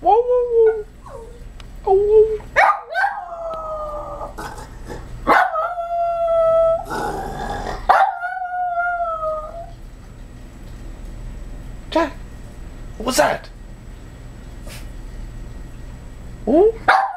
Whoa, whoa, whoa. Oh, whoa. Jack, what was that? Oh.